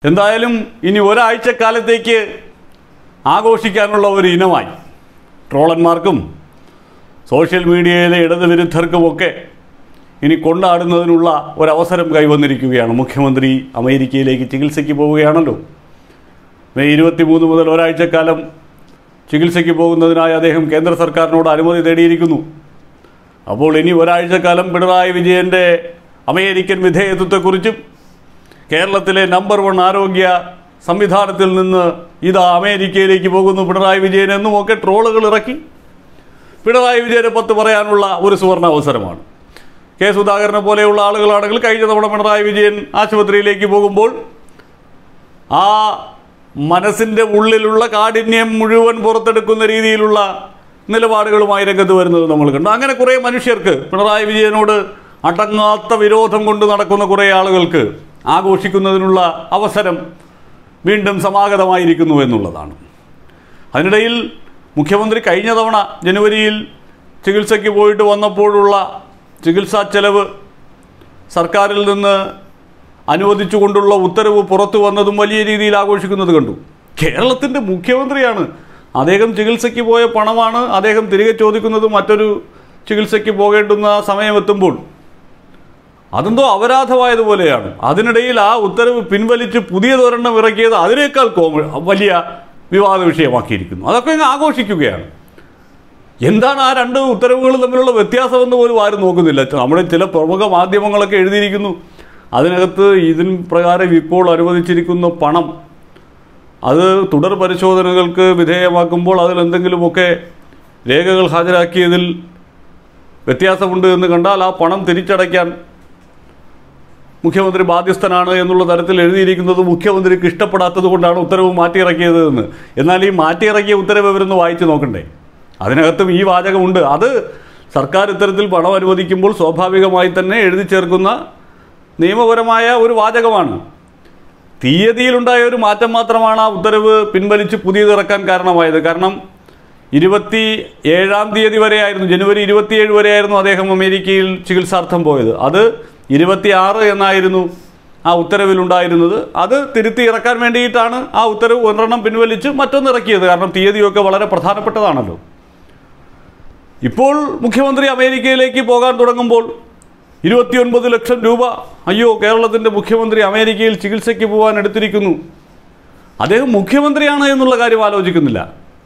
എന്തായാലും ഇനി ഒരാഴ്ചക്കാലത്തേക്ക് ആഘോഷിക്കാനുള്ള ഒരു ഇനമായി ട്രോളന്മാർക്കും സോഷ്യൽ മീഡിയയിലെ ഇടതുവിരുദ്ധർക്കുമൊക്കെ ഇനി കൊണ്ടാടുന്നതിനുള്ള ഒരവസരം കൈവന്നിരിക്കുകയാണ്. മുഖ്യമന്ത്രി അമേരിക്കയിലേക്ക് ചികിത്സയ്ക്ക് പോവുകയാണല്ലോ. മെയ് 23 മുതൽ ഒരാഴ്ചക്കാലം ചികിത്സയ്ക്ക് പോകുന്നതിനായി അദ്ദേഹം കേന്ദ്ര സർക്കാരിനോട് അനുമതി തേടിയിരിക്കുന്നു. അപ്പോൾ ഇനി ഒരാഴ്ചക്കാലം പിണറായി വിജയൻ്റെ അമേരിക്കൻ വിധേയത്വത്തെക്കുറിച്ചും കേരളത്തിലെ നമ്പർ 1 ആരോഗ്യ സംവിധാനത്തിൽ നിന്ന് ഇതാ അമേരിക്കയിലേക്ക് പോകുന്നു പിണറായി വിജയൻ എന്നുമൊക്കെ ട്രോളുകൾ ഇറക്കി പിണറായി വിജയനെ പത്ത് പറയാനുള്ള ഒരു സുവർണ അവസരമാണ്. കെ സുധാകരനെ പോലെയുള്ള ആളുകളാണെങ്കിൽ കഴിഞ്ഞ തവണ പിണറായി വിജയൻ ആശുപത്രിയിലേക്ക് പോകുമ്പോൾ ആ മനസ്സിൻ്റെ ഉള്ളിലുള്ള കാഠിന്യം മുഴുവൻ പുറത്തെടുക്കുന്ന രീതിയിലുള്ള നിലപാടുകളുമായി രംഗത്ത് വരുന്നത് നമ്മൾ കണ്ടു. അങ്ങനെ കുറേ മനുഷ്യർക്ക് പിണറായി വിജയനോട് അടങ്ങാത്ത വിരോധം കൊണ്ട് നടക്കുന്ന കുറേ ആളുകൾക്ക് ആഘോഷിക്കുന്നതിനുള്ള അവസരം വീണ്ടും സമാഗതമായിരിക്കുന്നു എന്നുള്ളതാണ്. അതിനിടയിൽ മുഖ്യമന്ത്രി കഴിഞ്ഞ തവണ ജനുവരിയിൽ ചികിത്സയ്ക്ക് പോയിട്ട് വന്നപ്പോഴുള്ള ചികിത്സാ ചെലവ് സർക്കാരിൽ നിന്ന് അനുവദിച്ചുകൊണ്ടുള്ള ഉത്തരവ് പുറത്തു വന്നതും വലിയ രീതിയിൽ ആഘോഷിക്കുന്നത് കണ്ടു. കേരളത്തിൻ്റെ മുഖ്യമന്ത്രിയാണ്, അദ്ദേഹം ചികിത്സയ്ക്ക് പോയ പണമാണ് അദ്ദേഹം തിരികെ ചോദിക്കുന്നത് മറ്റൊരു ചികിത്സയ്ക്ക് പോകേണ്ടുന്ന സമയമെത്തുമ്പോൾ. അതെന്തോ അപരാധമായതുപോലെയാണ്. അതിനിടയിൽ ആ ഉത്തരവ് പിൻവലിച്ച് പുതിയതൊരെണ്ണം ഇറക്കിയത് അതിനേക്കാൾ വലിയ വിവാദ വിഷയമാക്കിയിരിക്കുന്നു. അതൊക്കെ അങ്ങ് ആഘോഷിക്കുകയാണ്. എന്താണ് ആ രണ്ട് ഉത്തരവുകളും തമ്മിലുള്ള വ്യത്യാസമെന്ന് പോലും ആരും നോക്കുന്നില്ല. നമ്മുടെ ചില പ്രമുഖ മാധ്യമങ്ങളൊക്കെ എഴുതിയിരിക്കുന്നു അതിനകത്ത് ഇതിന് പ്രകാരം ഇപ്പോൾ അനുവദിച്ചിരിക്കുന്ന പണം അത് തുടർ പരിശോധനകൾക്ക് വിധേയമാക്കുമ്പോൾ അതിലെന്തെങ്കിലുമൊക്കെ രേഖകൾ ഹാജരാക്കിയതിൽ വ്യത്യാസമുണ്ട് എന്ന് കണ്ടാൽ ആ പണം തിരിച്ചടയ്ക്കാൻ മുഖ്യമന്ത്രി ബാധ്യസ്ഥനാണ് എന്നുള്ള തരത്തിൽ എഴുതിയിരിക്കുന്നത് മുഖ്യമന്ത്രിക്ക് ഇഷ്ടപ്പെടാത്തത് കൊണ്ടാണ് ഉത്തരവ് മാറ്റിയിറക്കിയത് എന്ന്. എന്നാൽ ഈ മാറ്റിയിറക്കിയ ഉത്തരവ് ഇവരൊന്ന് വായിച്ചു നോക്കണ്ടേ? അതിനകത്തും ഈ വാചകമുണ്ട്. അത് സർക്കാർ ഇത്തരത്തിൽ പണം അനുവദിക്കുമ്പോൾ സ്വാഭാവികമായി തന്നെ എഴുതി ചേർക്കുന്ന നിയമപരമായ ഒരു വാചകമാണ്. തീയതിയിലുണ്ടായ ഒരു മാറ്റം മാത്രമാണ് ആ ഉത്തരവ് പിൻവലിച്ച് പുതിയതിറക്കാൻ കാരണമായത്. കാരണം 27-ാം തീയതി വരെയായിരുന്നു, ജനുവരി 27 വരെയായിരുന്നു അദ്ദേഹം അമേരിക്കയിൽ ചികിത്സാർത്ഥം പോയത്. അത് 26 എന്നായിരുന്നു ആ ഉത്തരവിലുണ്ടായിരുന്നത്. അത് തിരുത്തി ഇറക്കാൻ വേണ്ടിയിട്ടാണ് ആ ഉത്തരവ് ഒരെണ്ണം പിൻവലിച്ച് മറ്റൊന്നിറക്കിയത്. കാരണം തീയതിയൊക്കെ വളരെ പ്രധാനപ്പെട്ടതാണല്ലോ. ഇപ്പോൾ മുഖ്യമന്ത്രി അമേരിക്കയിലേക്ക് പോകാൻ തുടങ്ങുമ്പോൾ 29 ലക്ഷം രൂപ അയ്യോ കേരളത്തിൻ്റെ മുഖ്യമന്ത്രി അമേരിക്കയിൽ ചികിത്സയ്ക്ക് പോകാൻ എടുത്തിരിക്കുന്നു. അദ്ദേഹം മുഖ്യമന്ത്രിയാണ് എന്നുള്ള കാര്യം ആലോചിക്കുന്നില്ല.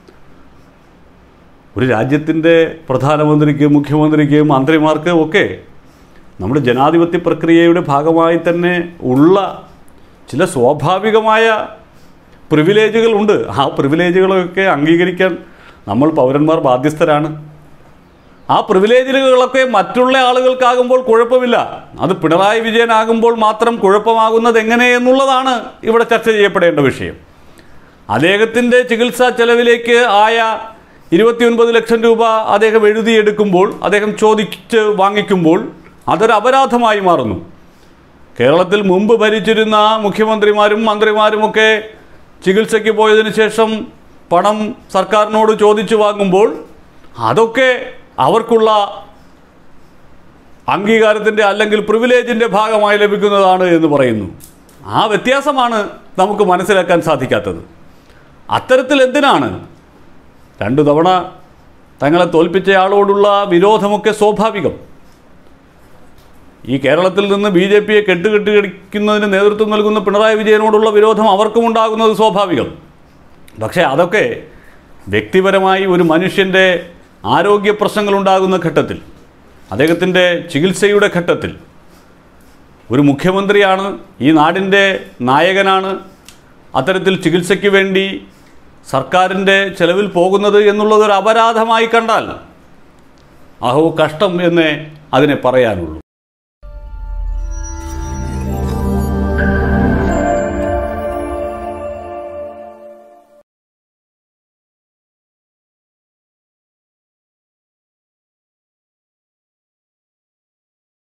ഒരു രാജ്യത്തിൻ്റെ പ്രധാനമന്ത്രിക്ക്, മുഖ്യമന്ത്രിക്ക്, മന്ത്രിമാർക്ക് ഒക്കെ നമ്മുടെ ജനാധിപത്യ പ്രക്രിയയുടെ ഭാഗമായി തന്നെ ഉള്ള ചില സ്വാഭാവികമായ പ്രിവിലേജുകളുണ്ട്. ആ പ്രിവിലേജുകളൊക്കെ അംഗീകരിക്കാൻ നമ്മൾ പൗരന്മാർ ബാധ്യസ്ഥരാണ്. ആ പ്രിവിലേജുകളൊക്കെ മറ്റുള്ള ആളുകൾക്കാകുമ്പോൾ കുഴപ്പമില്ല. അത് പിണറായി വിജയനാകുമ്പോൾ മാത്രം കുഴപ്പമാകുന്നത് എങ്ങനെയെന്നുള്ളതാണ് ഇവിടെ ചർച്ച ചെയ്യപ്പെടേണ്ട വിഷയം. അദ്ദേഹത്തിൻ്റെ ചികിത്സാ ചെലവിലേക്ക് ആയ 29 ലക്ഷം രൂപ അദ്ദേഹം എഴുതിയെടുക്കുമ്പോൾ, അദ്ദേഹം ചോദിച്ച് വാങ്ങിക്കുമ്പോൾ അതൊരു അപരാധമായി മാറുന്നു. കേരളത്തിൽ മുമ്പ് ഭരിച്ചിരുന്ന മുഖ്യമന്ത്രിമാരും മന്ത്രിമാരുമൊക്കെ ചികിത്സയ്ക്ക് പോയതിനു ശേഷം പണം സർക്കാരിനോട് ചോദിച്ചു വാങ്ങുമ്പോൾ അതൊക്കെ അവർക്കുള്ള അംഗീകാരത്തിൻ്റെ അല്ലെങ്കിൽ പ്രിവിലേജിൻ്റെ ഭാഗമായി ലഭിക്കുന്നതാണ് എന്ന് പറയുന്നു. ആ വ്യത്യാസമാണ് നമുക്ക് മനസ്സിലാക്കാൻ സാധിക്കാത്തത്. അത്തരത്തിൽ എന്തിനാണ് 2 തവണ തങ്ങളെ തോൽപ്പിച്ചയാളോടുള്ള വിരോധമൊക്കെ സ്വാഭാവികം. ഈ കേരളത്തിൽ നിന്ന് BJPയെ കെട്ടുകെട്ടിക്കുന്നതിന് നേതൃത്വം നൽകുന്ന പിണറായി വിജയനോടുള്ള വിരോധം അവർക്കും ഉണ്ടാകുന്നത് സ്വാഭാവികം. പക്ഷേ അതൊക്കെ വ്യക്തിപരമായി ഒരു മനുഷ്യൻ്റെ ആരോഗ്യ പ്രശ്നങ്ങളുണ്ടാകുന്ന ഘട്ടത്തിൽ, അദ്ദേഹത്തിൻ്റെ ചികിത്സയുടെ ഘട്ടത്തിൽ ഒരു മുഖ്യമന്ത്രിയാണ്, ഈ നാടിൻ്റെ നായകനാണ്, അത്തരത്തിൽ ചികിത്സയ്ക്ക് വേണ്ടി സർക്കാരിൻ്റെ ചെലവിൽ പോകുന്നത് എന്നുള്ളതൊരു അപരാധമായി കണ്ടാൽ അഹോ കഷ്ടം എന്നേ അതിനെ പറയാനുള്ളൂ.